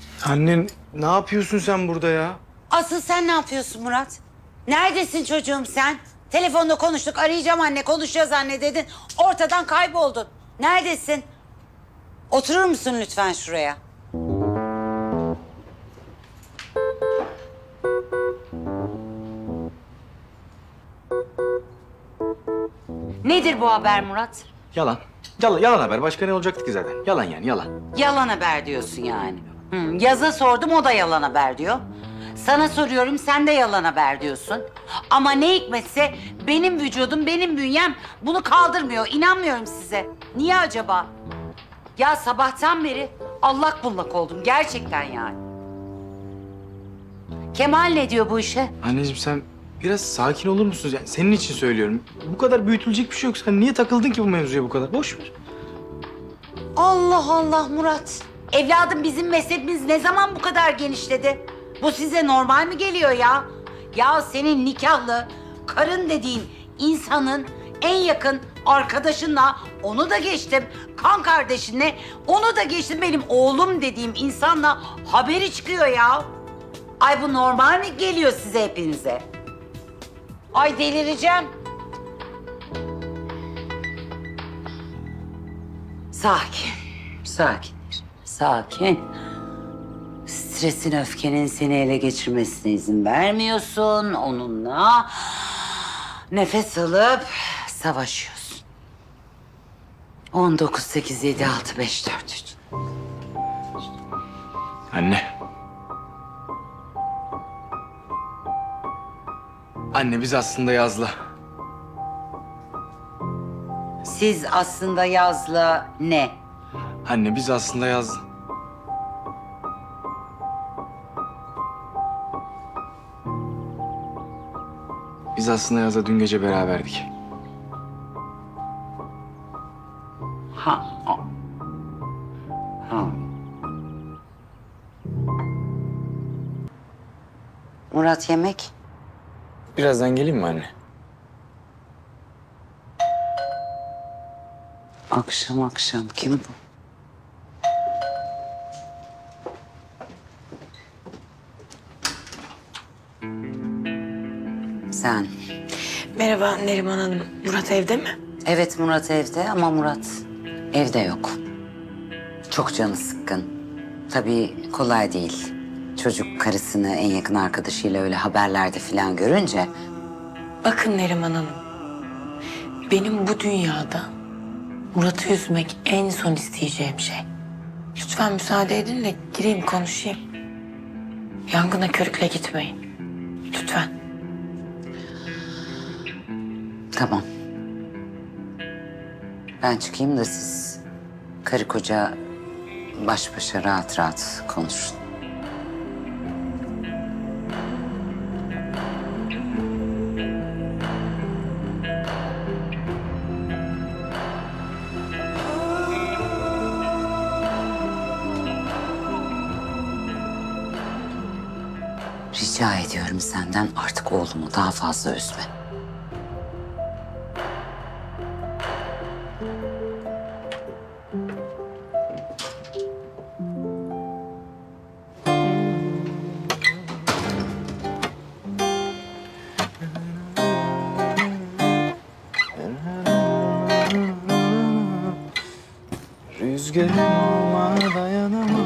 Annen ne yapıyorsun sen burada ya? Asıl sen ne yapıyorsun Murat? Neredesin çocuğum sen? Telefonda konuştuk, arayacağım anne, konuşacağız anne dedin. Ortadan kayboldun. Neredesin? Oturur musun lütfen şuraya? Nedir bu haber Murat? Yalan. Yalan haber. Başka ne olacaktı ki zaten? Yalan yani yalan. Yalan haber diyorsun yani. Yaz'a sordum, o da yalan haber diyor. Sana soruyorum, sen de yalan haber diyorsun. Ama ne hikmetse benim vücudum, benim bünyem bunu kaldırmıyor. İnanmıyorum size. Niye acaba? Ya sabahtan beri allak bullak oldum gerçekten yani. Kemal ne diyor bu işe? Anneciğim sen biraz sakin olur musunuz? Yani senin için söylüyorum. Bu kadar büyütülecek bir şey yok. Sen niye takıldın ki bu mevzuya bu kadar? Boş ver. Allah Allah Murat. Evladım bizim mezhebimiz ne zaman bu kadar genişledi? Bu size normal mi geliyor ya? Ya senin nikahlı, karın dediğin insanın en yakın arkadaşınla, onu da geçtim, kan kardeşinle, onu da geçtim, benim oğlum dediğim insanla haberi çıkıyor ya. Ay bu normal mi geliyor size hepinize? Ay delireceğim. Sakin, sakin, sakin. Stresin, öfkenin seni ele geçirmesine izin vermiyorsun. Onunla nefes alıp savaşıyorsun. 19, 8, 7, 6, 5, 4, 3. Anne. Anne biz aslında Yaz'la. Siz aslında Yaz'la ne? Anne biz aslında Yaz'la. Biz aslında Yaz'la dün gece beraberdik. Ha. Ha. Murat yemek? Birazdan geleyim mi anne? Akşam akşam kim bu? Sen. Merhaba Neriman Hanım. Murat evde mi? Evet Murat evde ama Murat evde yok. Çok canı sıkkın. Tabii kolay değil. Çocuk karısını en yakın arkadaşıyla öyle haberlerde falan görünce... Bakın Neriman Hanım. Benim bu dünyada Murat'ı üzmek en son isteyeceğim şey. Lütfen müsaade edin de gireyim konuşayım. Yangına körükle gitmeyin. Lütfen. Tamam. Ben çıkayım da siz karı koca baş başa rahat rahat konuşun. Rica ediyorum senden artık oğlumu daha fazla üzme. Rüzgarıma dayanamam.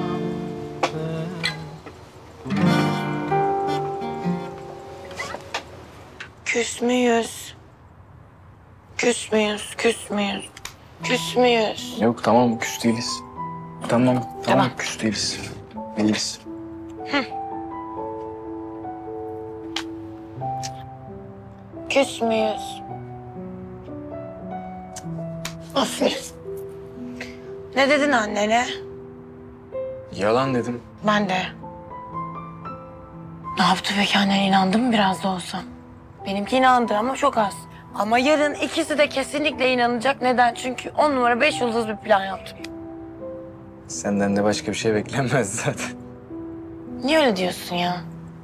Küs müyüz? Küs müyüz? Küs müyüz? Küs müyüz? Yok tamam küs değiliz. Tamam Tamam. küs değiliz. Değiliz. Küs müyüz? Aferin. Ne dedin annene? Yalan dedim. Ben de. Ne yaptı peki annen, inandı mı biraz da olsa? Benimki inandı ama çok az. Ama yarın ikisi de kesinlikle inanacak. Neden? Çünkü 10 numara 5 yıldız bir plan yaptım. Senden de başka bir şey beklenmez zaten. Niye öyle diyorsun ya?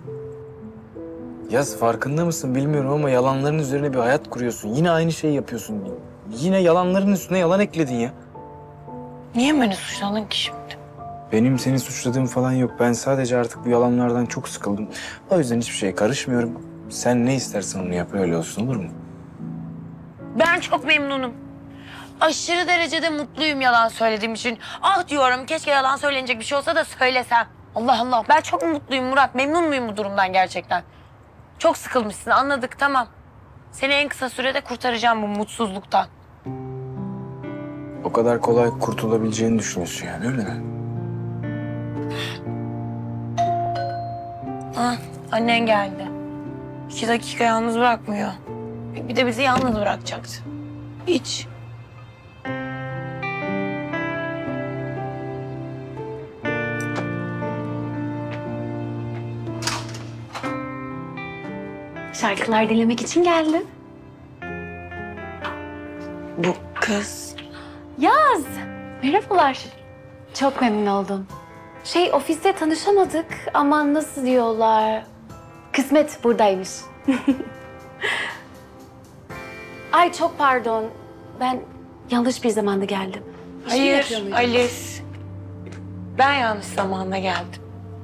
Yaz farkında mısın bilmiyorum ama yalanların üzerine bir hayat kuruyorsun. Yine aynı şeyi yapıyorsun. Yine yalanların üstüne yalan ekledin ya. Niye beni suçladın ki şimdi? benim seni suçladığım falan yok. Ben sadece artık bu yalanlardan çok sıkıldım. O yüzden hiçbir şeye karışmıyorum. Sen ne istersen onu yap, öyle olsun, olur mu? Ben çok memnunum. Aşırı derecede mutluyum yalan söylediğim için. Ah diyorum, keşke yalan söylenecek bir şey olsa da söylesem. Allah Allah, ben çok mutluyum Murat. Memnun muyum bu durumdan gerçekten? Çok sıkılmışsın, anladık, tamam. Seni en kısa sürede kurtaracağım bu mutsuzluktan. O kadar kolay kurtulabileceğini düşünüyorsun yani, öyle mi? Ah, annen geldi. 2 dakika yalnız bırakmıyor. Bir de bizi yalnız bırakacaktı. Hiç. Şarkılar dinlemek için geldim. Bu kız... Yaz. Merhabalar. Çok memnun oldum. Ofiste tanışamadık ama nasıl diyorlar? Kısmet buradaymış. Ay çok pardon. Ben yanlış bir zamanda geldim. Bir şey Hayır yapıyor muydum? Alice. Ben yanlış zamanda geldim.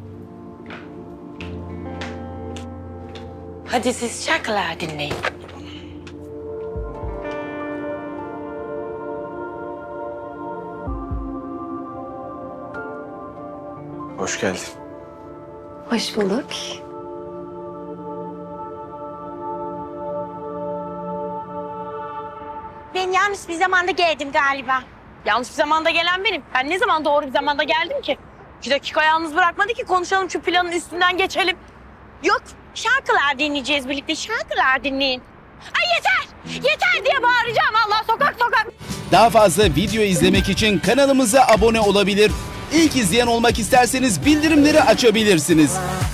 Hadi siz şarkılar dinleyin. Hoş geldin. Hoş bulduk. Ben yanlış bir zamanda geldim galiba. Yanlış bir zamanda gelen benim. Ben ne zaman doğru bir zamanda geldim ki? 2 dakika yalnız bırakmadı ki, konuşalım şu planın üstünden geçelim. Yok, şarkılar dinleyeceğiz birlikte, şarkılar dinleyin. Ay yeter! Yeter diye bağıracağım Allah, sokak sokak. Daha fazla video izlemek için kanalımıza abone olabilir. İlk izleyen olmak isterseniz bildirimleri açabilirsiniz.